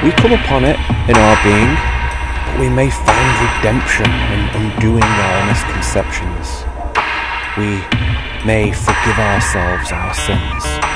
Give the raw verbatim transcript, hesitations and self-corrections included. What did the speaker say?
We come upon it in our being, but we may find redemption in undoing our misconceptions. We may forgive ourselves our sins